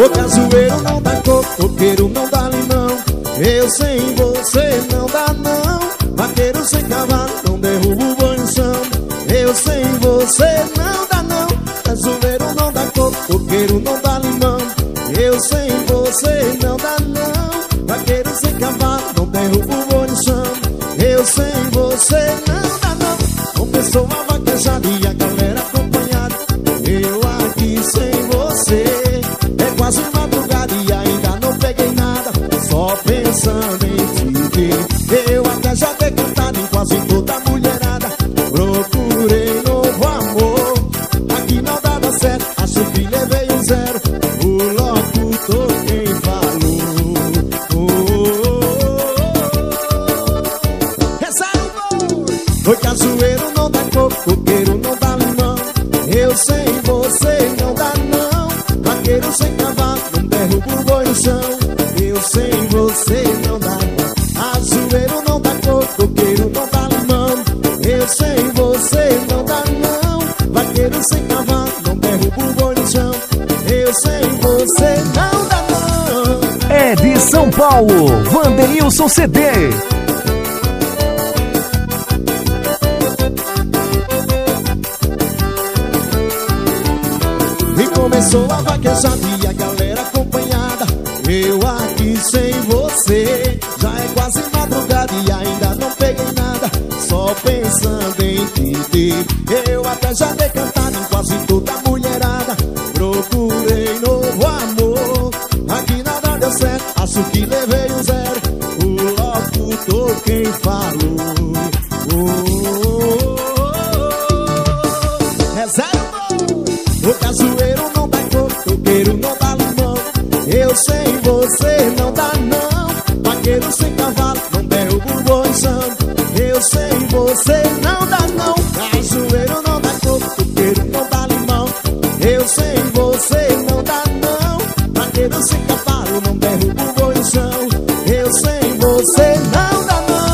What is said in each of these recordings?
O cajueiro não dá coco, coqueiro não dá limão. Eu sem você não dá não. Vaqueiro sem cavalo não derruba o boi no chão. Eu sem você não dá não. Cajueiro não dá coco, coqueiro não dá limão. Eu sem você não dá não. Vaqueiro sem cavalo não derruba o boi no chão. Eu sem você não dá não. Começou a vaquejada e a galera acompanhada. Eu aqui sem você. É quase madrugada e ainda não peguei nada. Só pensando em te ver. Eu até já dei cantada em quase toda a mulherada. Procurei novo amor. Aqui não dava certo, acho que levei um zero. O locutor quem falou. Oi, cajueiro não dá coco, coqueiro não dá limão. Eu sem você não dá não. Vaqueiro sem cavalo não derruba o boi no chão. Eu sem você não dá não. Cajueiro não dá coco, coqueiro não dá limão. Eu sem você não dá não. Vaqueiro sem cavalo não derruba o boi no chão. Eu sem você não dá não. É de São Paulo, Wanderilson CD. Começou a vaquejada e a galera acompanhada. Eu aqui sem você. Já é quase madrugada e ainda não peguei nada. Só pensando em te ter. Eu até já dei cantada em quase toda a mulherada. Procurei novo amor. Aqui nada deu certo, acho que levei um zero. O locutor quem falou. É zero. O cajueiro não dá coco, coqueiro não dá limão. Eu sem você não dá não. Vaqueiro sem cavalo não derruba o boi no chão. Eu sem você não dá não. Cajueiro não dá coco, coqueiro não dá limão. Eu sem você não dá não. Vaqueiro sem cavalo não derruba o boi no chão. Eu sem você não dá não.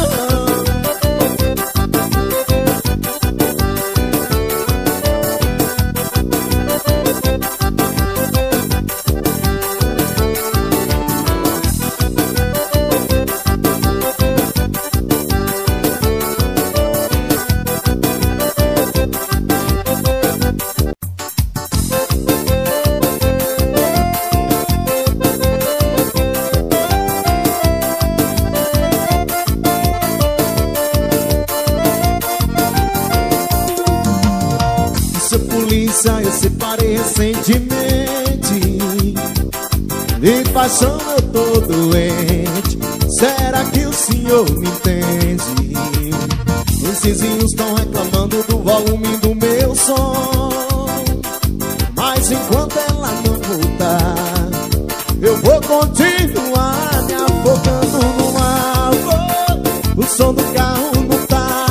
Eu separei recentemente. De paixão eu tô doente. Será que o senhor me entende? Os vizinhos estão reclamando do volume do meu som. Mas enquanto ela não voltar, eu vou continuar me afogando no álcool. O som do carro não tá.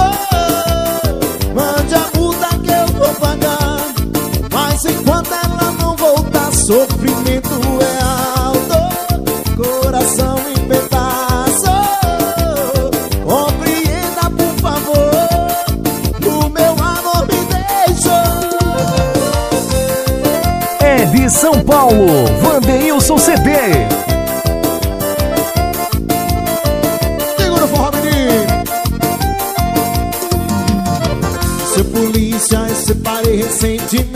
Mande a multa que eu vou pagar. Mas enquanto ela não voltar, sofrimento é alto, coração em pedaço. Compreenda, por favor, o meu amor me deixou. É de São Paulo, Wanderilson CD. Segura o forró, menino. Seu polícia, eu separei recentemente.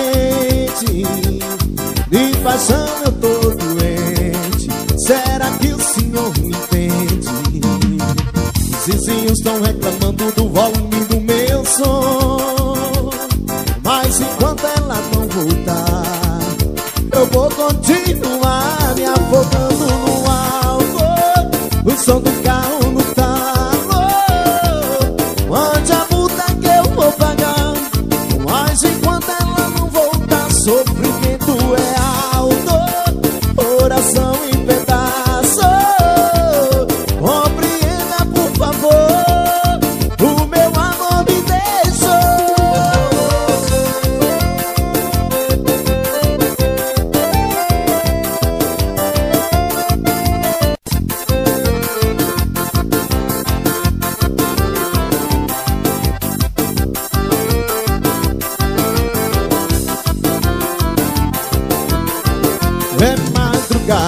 De paixão eu tô doente. Será que o senhor me entende? Os vizinhos estão reclamando do volume do meu som. Mas enquanto ela não voltar, eu vou continuar me afogando no álcool. O som do carro no talo. Mande a multa que eu vou pagar. Mas enquanto ela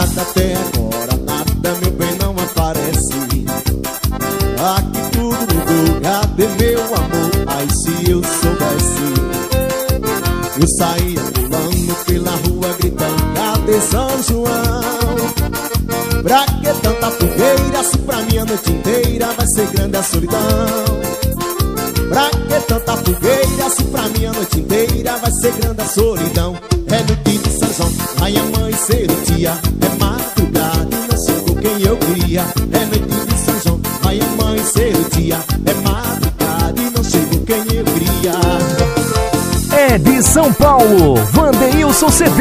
madrugada até agora nada, meu bem, não aparece. Aqui tudo mudou, cadê meu amor? Ai, se eu soubesse. Eu saía pulando pela rua gritando, cadê São João? Pra que tanta fogueira, se pra mim a noite inteira vai ser grande a solidão? Pra que tanta fogueira, se pra mim a noite inteira vai ser grande a solidão? É noite de São João, vai amanhecer o dia, é madrugada e não chegou quem eu queria. É noite de São João, vai amanhecer o dia, é madrugada e não chegou quem eu queria. É de São Paulo, Wanderilson CD.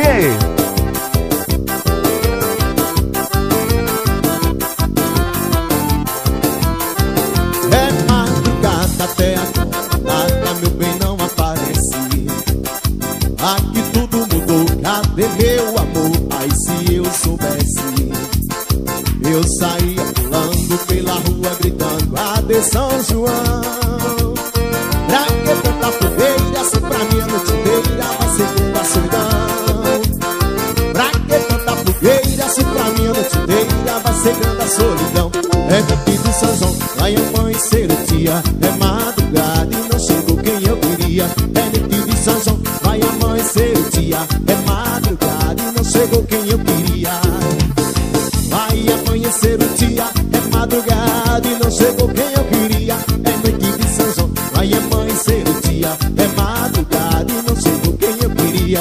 É madrugada até agora nada, meu bem, não aparece. Aqui tudo mudou, cadê meu amor? Ai, se eu soubesse. Eu saía pulando pela rua gritando, cadê São João? Pra que tanta fogueira, se pra mim a noite inteira vai ser grande a solidão? Pra que tanta fogueira, se pra mim a noite inteira vai ser grande a solidão? É noite de São João, vai amanhecer o dia, é madrugada e não chegou quem eu queria. É noite de São João, vai amanhecer o dia, é madrugada e não chegou quem eu queria. Vai amanhecer o dia, é madrugada e não chegou quem eu queria. É noite de São João, vai amanhecer o dia, é madrugada e não chegou quem eu queria.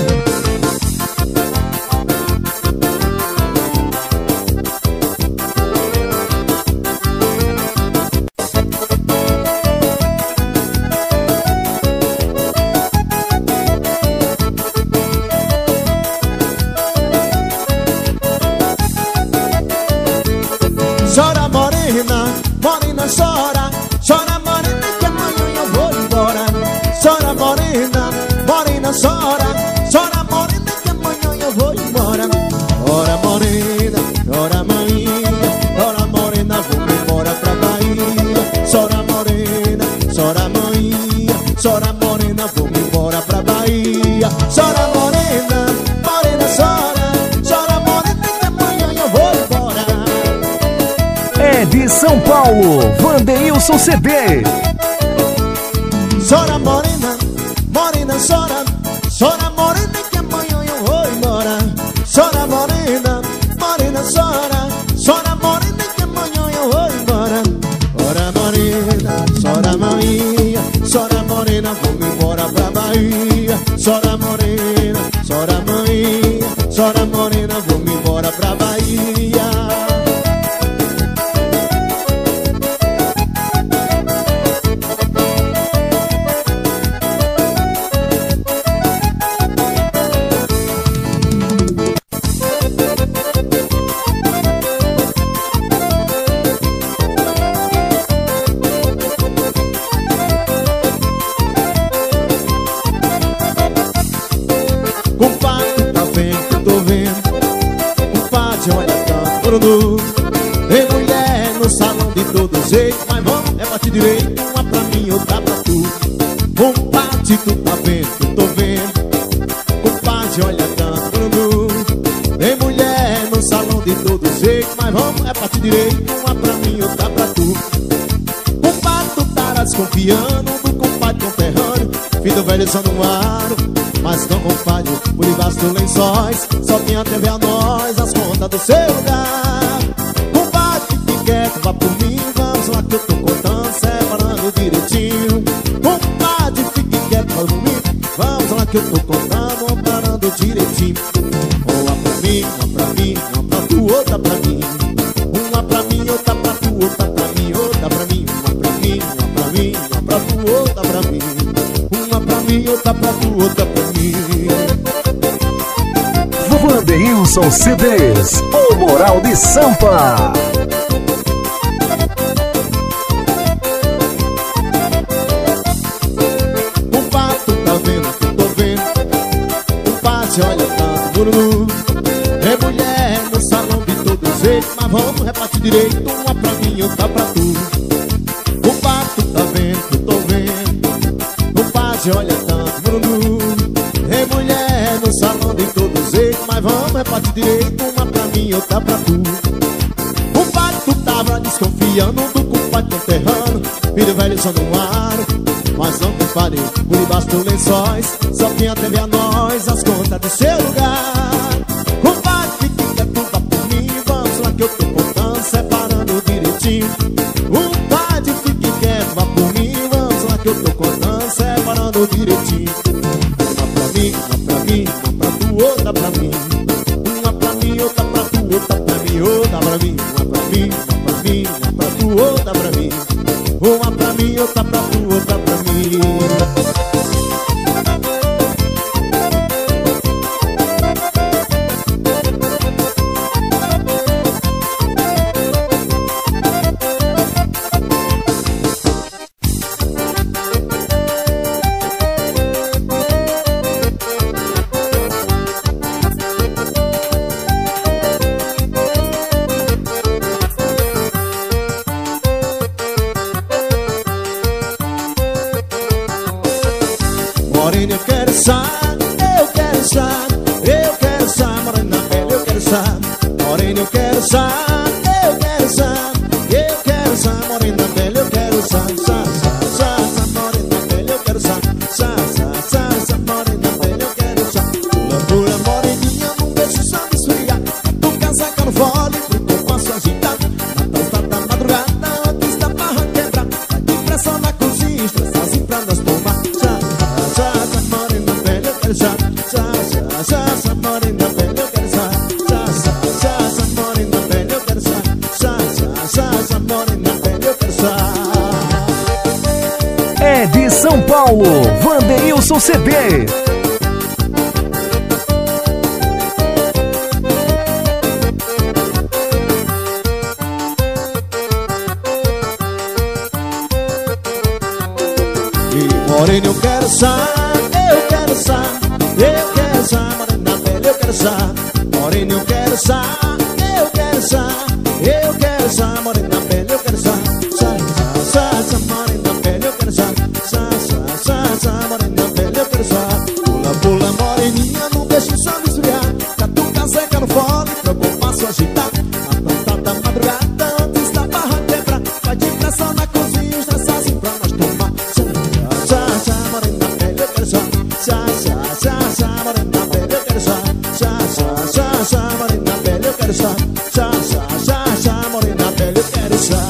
Chora morena, morena chora, chora morena que amanhã eu vou embora. Chora morena, morena chora, chora morena que amanhã eu vou embora. Chora morena, chora maninha, chora morena, vou embora pra Bahia. Chora morena, chora maninha, chora morena, vou embora pra Bahia. Chora morena, morena chora, chora morena que amanhã eu vou embora. É de São Paulo, Wanderilson CD. Chora morena, morena chora, chora morena que amanhã eu vou embora. Chora morena, morena chora, chora morena que amanhã eu vou embora. Chora morena, chora maninha, chora morena, vou embora pra Bahia. Chora morena, chora maninha, chora morena, vou embora pra Bahia. Compadre, tá vendo que eu tô vendo? Compadre, olha tanto bruno. Tem mulher no salão de todo jeito, mas vamos, é bate direito, uma pra mim, outra pra tu. Compadre, tu tá vendo que eu tô vendo? Compadre, olha tanto bruno. Tem mulher no salão de todo jeito, mas vamos, é bate direito, uma pra mim, outra pra tu. Compadre, tu tá desconfiando do compadre conterrâneo, filho do velho só no aro. Mas não, compadre, por debaixo dos lençóis só tem a TV a nós, as contas do seu lugar. Compadre, fique quieto, vá por mim, vamos lá que eu tô contando, separando direitinho. Compadre, fique quieto, vá por mim, vamos lá que eu tô contando, parando direitinho. Uma pra mim, uma pra mim, uma pra tu, outra pra mim. Uma pra mim, outra pra tu, outra pra mim, outra pra mim. Uma pra mim, uma pra mim, uma pra tu, outra pra mim. Uma pra mim, outra pra tu, outra pra mim. Wanderilson CDs, o Moral de Sampa. Compadre, tu tá vendo que eu tô vendo? Compadre, olha tanto bururu. É mulher no salão de todo jeito, mas vamos repartir direito, uma pra mim, outra pra tu. Compadre, tu tá vendo que eu tô vendo? Compadre, olha tanto bururu. É mulher no salão de todo jeito, mas vamos repartir direito, uma pra mim, mim, outra pra tu. O pai tu tava desconfiando do compadre conterrâneo, filho velho só no ar. Mas não compadre, por debaixo dos lençóis só tinha TV a nós, as contas do seu lugar. Compadre, fique quieto, vá por mim, vamos lá que eu tô contando, separando direitinho. Compadre, fique quieto, vá por mim, vamos lá que eu tô contando, separando direitinho. Uma pra mim, uma pra mim, uma pra tu, outra pra mim. Uma pra mim, outra pra tu, outra pra mim, outra pra mim. Uma pra mim, uma pra mim, uma pra tu, outra pra mim. Uma pra mim, outra pra tu, outra pra mim. Morena, eu quero sar, eu quero sar, eu quero sar, morena velha, eu quero sar. Morena, eu quero sar, eu quero sar, eu quero sar, morena velha, eu quero sar. Sar, sar, sar, sar, morena velha, eu quero sar. Sar, sar, sar, sar, morena velha, eu quero sar. Pula, pula, moreninha, não deixa o samba esfriar. Tu quer sacar no fole, porque eu posso agitar. Na tosta da madrugada, antes da barra quebrar. Vai de pressão na cozinha, estressa assim pra nós tomar. Morena velha, eu quero sar. Morena velha, eu quero sar. Morena velha, eu quero sar. Morena velha, eu quero sar. É de São Paulo, Wanderilson CD. Morena, eu quero sar, eu quero sar, eu quero sar, morena velha, eu quero sar. Morena, eu quero sar, eu quero sar, eu quero sar, morena velha, eu quero sar. Sar, sar, sar, morena velha, eu quero sar. Sar, sar, sar, sar, morena velha, eu quero sar. Pula, pula, moreninha, não deixa o samba esfriar. Catuca seca no fole, pra eu passo agitar. A planta da madrugada, antes da barra quebrar. Vai de pressão na cozinha, estressa assim pra nós tomar. Morena velha, eu quero sar. Morena velha, eu quero sar. Morena velha, eu quero sar. Morena velha, eu quero sar.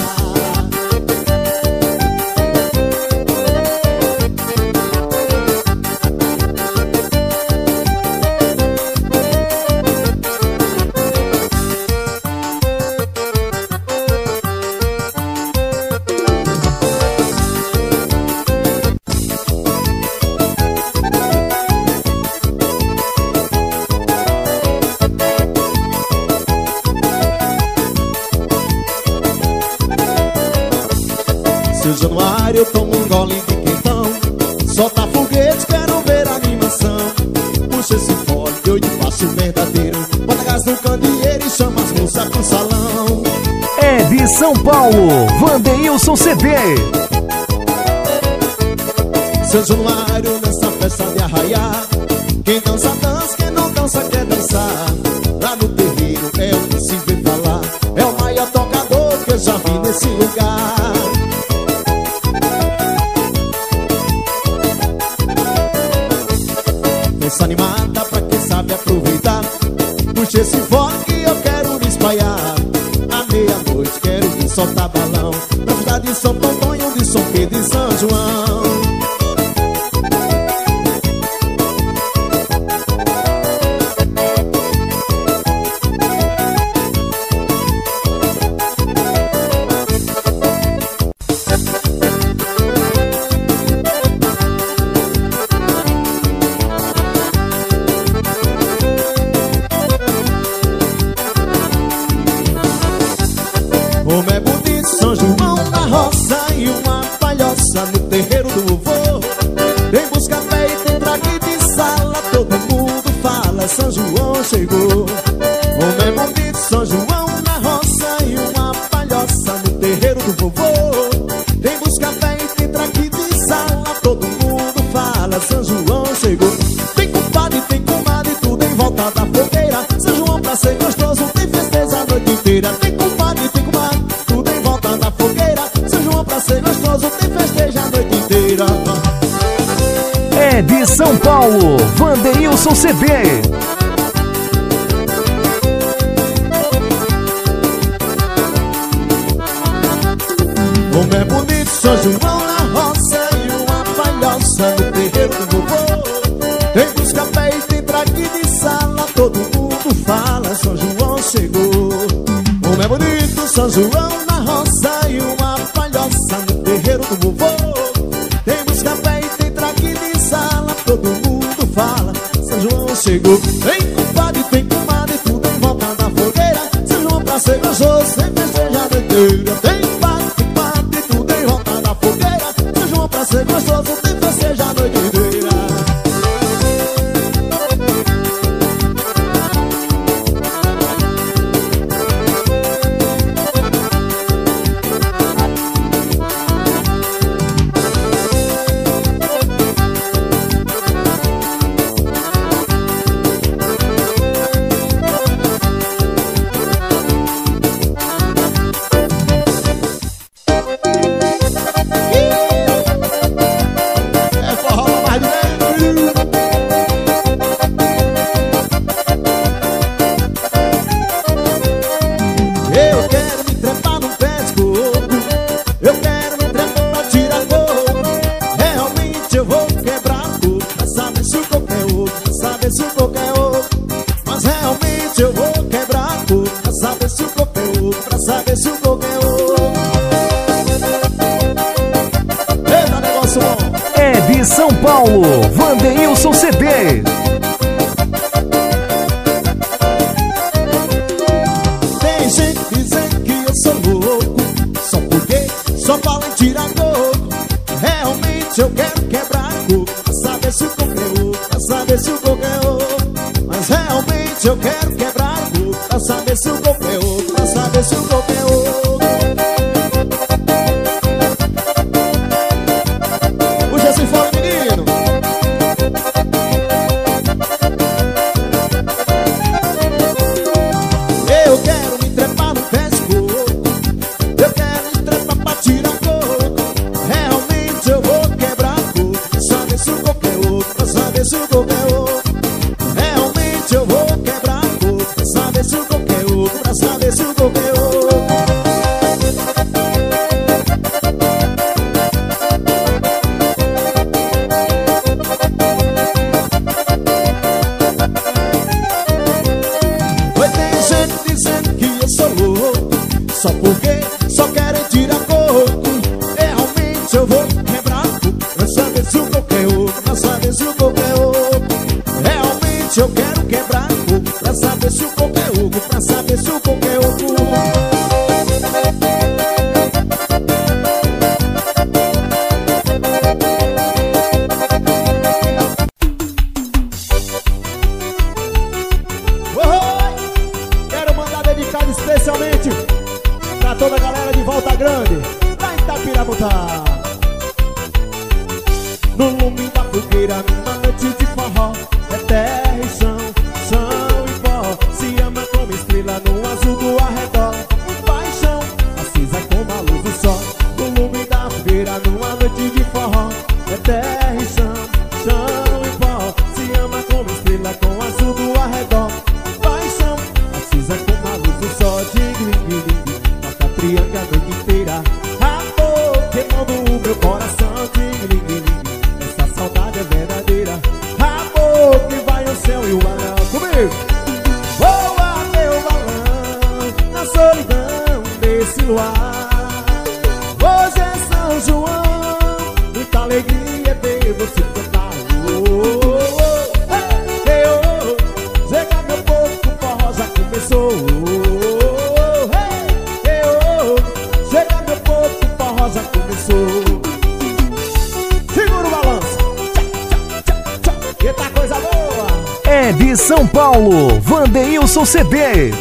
Seu Januário, eu tomo um gole de quentão. Solta foguete, quero ver a animação. Puxa esse fole que eu te faço verdadeiro. Bota gás no candeeiro e chama as moças pro salão. É de São Paulo, Wanderilson CD. Seu Januário, nessa festa de arraiar, quem dança, dança, quem não dança, quer dançar. Lá no terreiro é o que se vê falar. É o maior tocador que eu já vi nesse lugar. Dança animada pra quem sabe aproveitar. Puxa esse fone que eu quero me espalhar. À meia-noite quero vir soltar balão. Na cidade de São Antônio, de São Pedro e São João. Como é bonito São João da roça e uma palhoça no terreiro do vovô. Tem busca pé e tem traque de sala, todo mundo fala, São João chegou. Como é bonito São João da roça e uma palhoça no terreiro do vovô. Tem busca pé e tem traque de sala, todo mundo fala, São João chegou. Tem compadre, tem comadre, tudo em volta da fogueira. São João pra ser gostoso tem festa. São Paulo, Vandeilson CD. Como é bonito São João na roça e uma palhoça no terreiro do vovô. Tem busca pés, tem traque de sala, todo mundo fala, São João chegou. Como é bonito São João na roça e uma palhoça no terreiro do vovô. Tem busca pés, tem traque de sala, todo mundo fala, São João chegou. Vem compadre, tudo em volta da fogueira. São João pra ser gostoso, sem festejar a noite inteira. Tem pra ser gostoso, tem pra seja a noite inteira. É de São Paulo, Vandeilson CD. Tem gente dizendo que eu sou louco, só porque só falo em tirar coco. Realmente eu quero quebrar coco, pra saber se o coco é oco, pra saber se o coco é oco. Mas realmente eu quero quebrar coco, pra saber se o coco é oco, pra saber se o coco é oco. Só porque só querem tirar coco. Realmente eu vou quebrar coco, pra saber se o coco é oco, pra saber se o coco é oco. Realmente eu quero quebrar coco, pra saber se o coco é oco, pra saber se o coco é oco. Quero mandar dedicado especialmente pra toda a galera de Volta Grande, lá em Itapiraputá. No lume da fogueira, numa noite de forró, é terra e chão, chão e pó. Se ama como estrela no azul do arredor, paixão, acesa como a luz do sol. No lume da fogueira, numa noite de forró, é terra e chão, chão e pó. Se ama como estrela com o azul do arredor, paixão, acesa como a luz do sol. Dig-ling-ling, toca triângulo a noite inteira. Amor, queimando o meu coração. Dig-ling-ling, essa saudade é verdadeira. Amor, que vai ao céu e o balão. Comigo! Voa meu balão na solidão desse luar. Hoje é São João, muita alegria ver você cantar. Chega meu povo, o forró já começou. Chega meu povo, o forró já começou. Segura o balanço. Eita coisa boa. É de São Paulo, Vandeilson CD.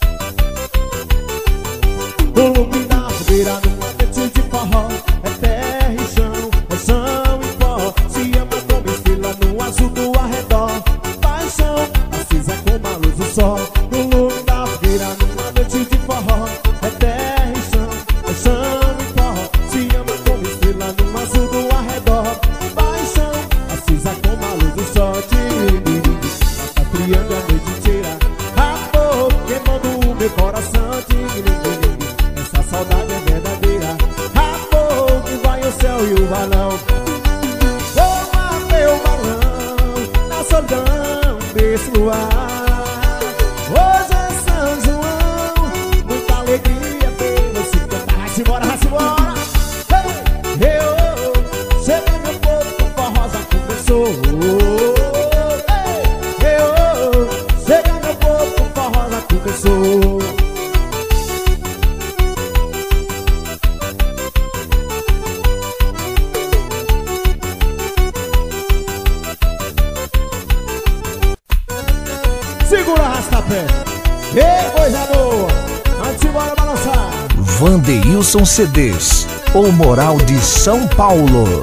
No lume da fogueira, numa noite de forró, é terra e chão, é chão e pó. Se ama como estrela no azul do arredor, paixão, acesa como a luz do sol. No lume da fogueira, numa noite de forró, é terra e chão, é chão e pó. Se ama como estrela no azul do arredor, paixão, acesa como a luz nesse luar. Hoje é São João, muita alegria ver você cantar. Vai-se embora, vai-se embora. Chega meu povo, com forró já começou. Chega meu povo, com forró já começou. Segura, arrasta-pé. Ei, coisa boa. Vamos embora balançar. Vandeilson CDs, o Moral de São Paulo.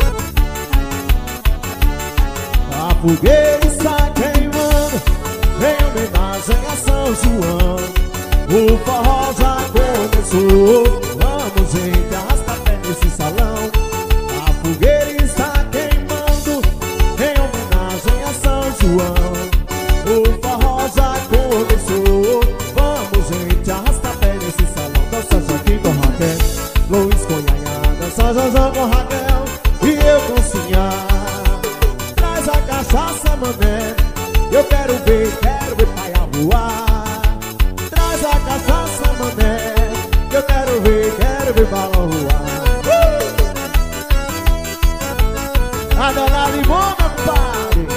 A fogueira está queimando em homenagem a São João. O forró já começou. Vamos, gente, arrasta-pé nesse salão. A fogueira está queimando em homenagem a São João. O forró já começou. Vamos, gente, arrasta-pé nesse salão. Dança Joaquim com Raquel, Luiz com Yaya, dança Jojo com Raquel e eu com Sinhá. Traz a cachaça, mané, eu quero ver paia voar. Traz a cachaça, mané, eu quero ver balão voar. A dona Limão, meu pai.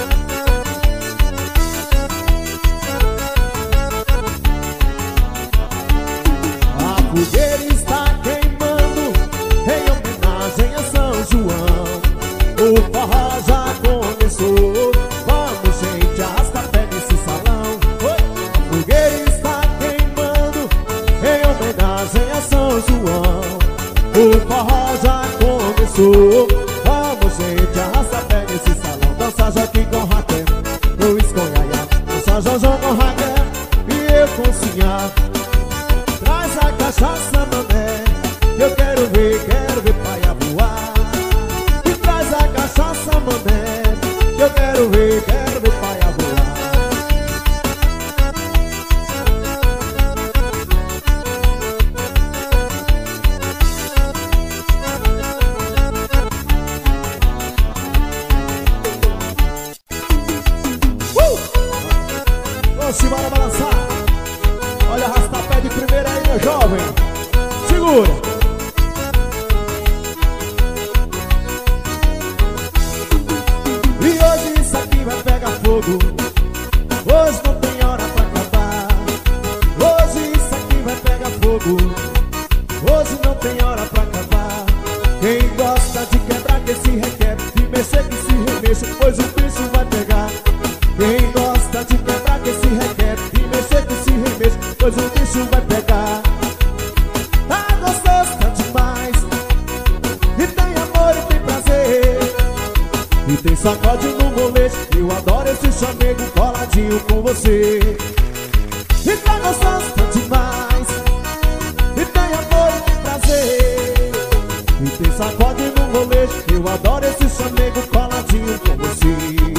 A fogueira está queimando em homenagem a São João. O forró já começou. Vamos, gente, arrasta-pé nesse salão. A fogueira está queimando em homenagem a São João. O forró já começou. Vamos, gente, arrasta-pé nesse salão. Dança Joaquim com Raquel, Luiz com Yaya, dança Jojo com Raquel e eu com Sinhá. Traz a cachaça, mané, eu quero ver paia voar. E traz a cachaça, mané, eu quero ver paia voar. Vamos embora balançar. Olha, arrasta-pé de primeira aí, meu jovem. Segura. E hoje isso aqui vai pegar fogo. Hoje não tem hora pra acabar. Hoje isso aqui vai pegar fogo. Hoje não tem hora pra acabar. Quem gosta de quebrar que se requebra, de mexer que se remexa, pois o bicho vai pegar. Quem gosta de quebrar que se requebra, de mexer que se remexa, pois o bicho vai pegar. Tá gostoso, tá demais. E tem amor e tem prazer. E tem sacode no molete. Eu adoro esse chamego coladinho com você. E tá gostoso, tá demais. E tem amor e tem prazer. E tem sacode no molete. Eu adoro esse chamego coladinho com você.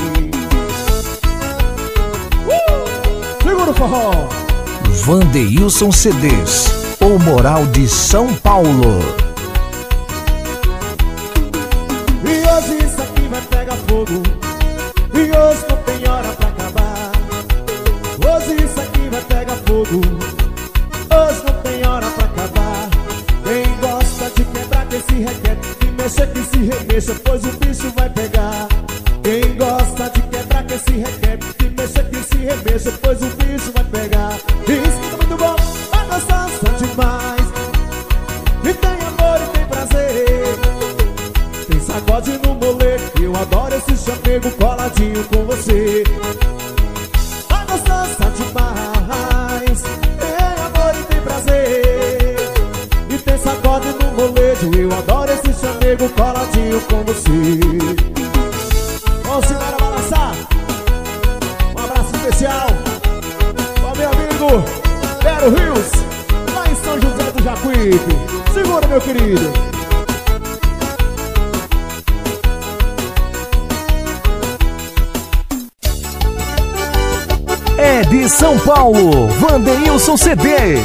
Segura o forró. Vandeilson CDs, o Moral de São Paulo. E hoje isso aqui vai pegar fogo. E hoje não tem hora pra acabar. Hoje isso aqui vai pegar fogo. Hoje não tem hora pra acabar. Quem gosta de quebrar que se requebra, de mexer que se remexa, pois o bicho vai pegar. Quem gosta de quebrar que se requebra, de mexer que se remexa, pois o bicho vai pegar. Isso que tá muito bom, vai gostar demais. E tem amor e tem prazer. Tem sacode no moleque, eu adoro esse chamego coladinho com você. Vai gostar demais. Tem amor e tem prazer. E tem sacode no molejo, eu adoro esse chamego coladinho com você. Vamos embora balançar. Um abraço especial ao meu amigo Vero Rios, lá em São José do Jacuípe. Segura, meu querido. É de São Paulo, Vandeilson CD.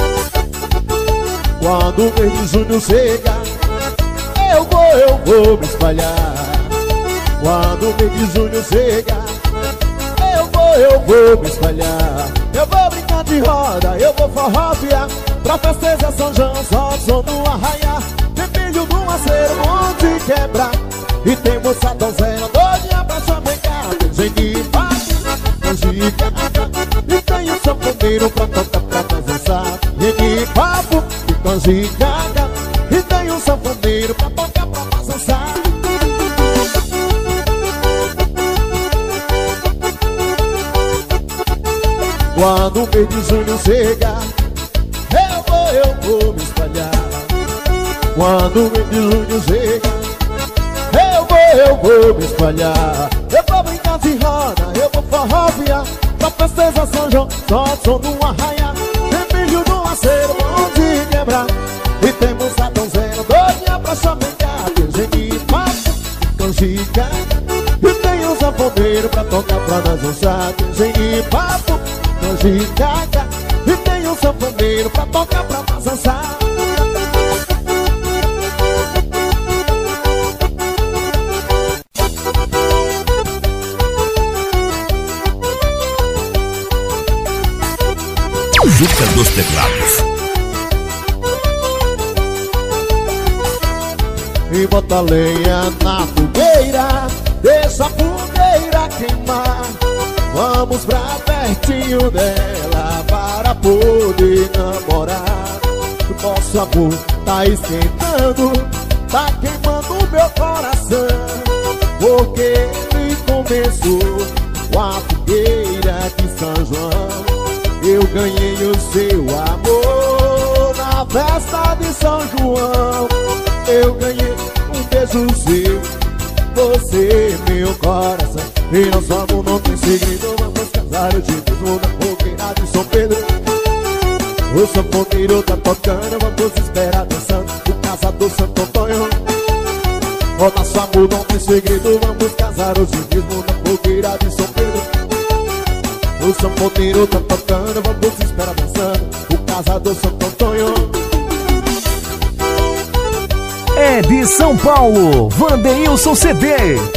Quando o mês de junho chega, eu vou me espalhar. Quando o mês de junho chega, eu vou me espalhar. Eu vou brincar de roda, eu vou forroviar. Pra festejar São João, só som do arraiar. Tem filho do aceiro, onde quebrar. E tem moça donzela, doidinha pra chamecar. Tem gente canjica, e tem o sanfoneiro pra tocar pra dançar. E papo, e canjica, e tem o sanfoneiro pra tocar pra dançar. Quando o mês de junho chegar, eu vou me espalhar. Quando o mês de junho chegar, eu vou me espalhar. Eu vou brincar de roda, eu vou forroviar. Pra festejar São João, só som do arraiar. Tem milho no aceiro, onde quebrar. E temos a donzela, doidinha pra chamecar. Tem gente papo, canjica, e tem o sanfoneiro pra tocar pra nós dançar. Tem gente papo, canjica, e tem o sanfoneiro pra tocar pra nós dançar. Juca dos Teclados. E bota lenha na fogueira, deixa a fogueira queimar. Vamos pra pertinho dela para poder namorar. O nosso amor tá esquentando, tá queimando meu coração. Porque ele começou com a fogueira de São João. Eu ganhei o seu amor na festa de São João. Eu ganhei um beijo seu, você meu coração. E nosso amor não tem segredo, vamos casar hoje mesmo na fogueira de São Pedro. O sanfoneiro tá tocando, vamos esperar dançando o casador Santo Antônio. O nosso amor não tem segredo, vamos casar hoje mesmo na fogueira de São Pedro. O sanfoneiro tá tocando, vamos esperar dançando o casador Santo Antônio. É de São Paulo, Wanderilson CD.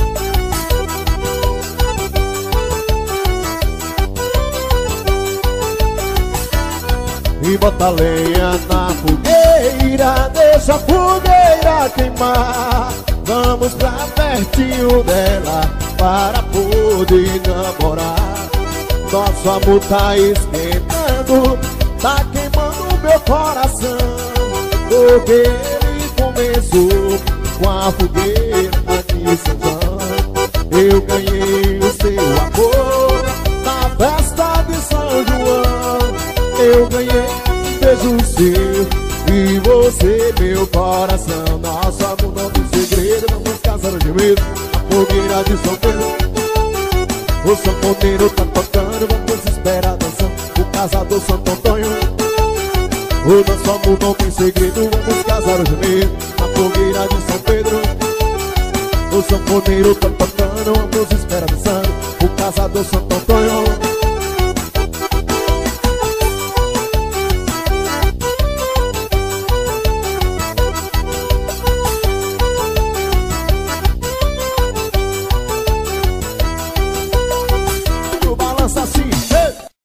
E bota lenha na fogueira, deixa a fogueira queimar. Vamos pra pertinho dela para poder namorar. Nosso amor tá esquentando, tá queimando meu coração. Porque ele começou com a fogueira de São João. Eu ganhei o seu amor na festa de São João. Eu ganhei um beijo seu e você meu coração. Nosso amor não tem segredo, vamos casar hoje mesmo na fogueira de São Pedro. O sanfoneiro tá tocando, vamos esperar dançando o casador Santo Antônio. O nosso amor não tem segredo, vamos casar hoje mesmo na fogueira de São Pedro. O sanfoneiro tá tocando, vamos esperar dançando o casador Santo Antônio.